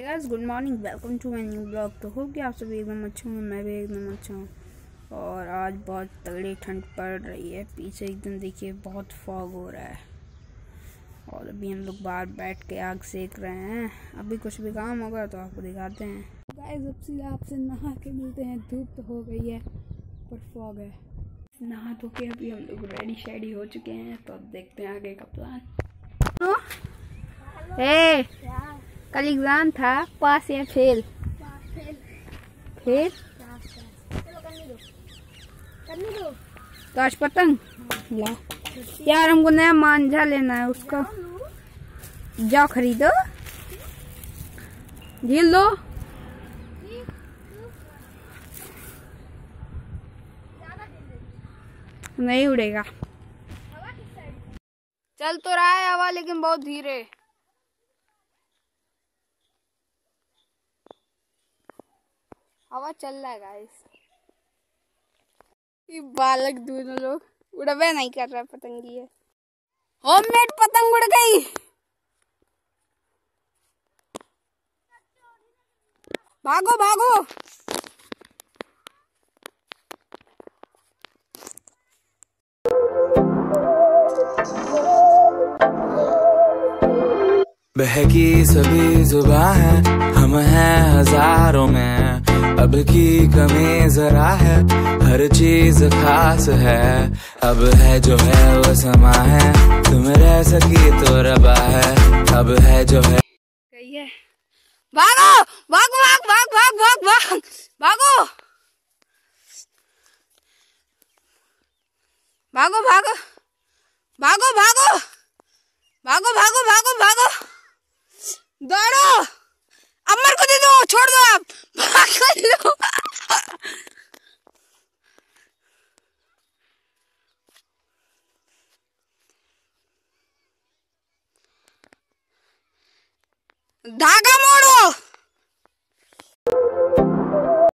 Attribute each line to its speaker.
Speaker 1: Guys good morning, welcome to my new blog. तो हो कि आप सभी एकदम अच्छे होंगे, मैं भी एकदम अच्छा हूँ। और आज बहुत तगड़ी ठंड पड़ रही है, पीछे एकदम देखिए बहुत फॉग हो रहा है। और अभी हम लोग बाहर बैठ के आग सेक रहे हैं। अभी कुछ भी काम होगा तो आपको दिखाते हैं। गाइस अब सीधा आपसे नहा के मिलते हैं। धूप तो हो गई है पर फॉग है। नहा धो के अभी हम लोग रेडी शेडी हो चुके हैं, तो अब देखते हैं आगे का प्लान। कल एग्जाम था, पास या फेल? फेल। तो आज पतंग ला यार, हमको नया मांझा लेना है, उसका जाओ खरीदो, झील दो। नहीं उड़ेगा। चल तो रहा है हवा, लेकिन बहुत धीरे। हवा चल रहा है गाइस। ये बालक दोनों लोग उड़वे नहीं कर रहा, पतंगी है। होममेड पतंग उड़ गई। भागो भागो।
Speaker 2: बहकी सभी जुबां है, हम हैं हजारों में। अब की कमी जरा है, हर चीज खास है। अब है जो है वो समा है, तुम रह सकी तो रबा है। अब है जो है।
Speaker 1: भागो भाग भाग भाग भाग भाग भाग भागो भागो भागो भागो भागो भागो भागो भागो भागो, दौड़ो। अमर को दे दो, छोड़ दो, आप भाग लो। धागा मोड़ो।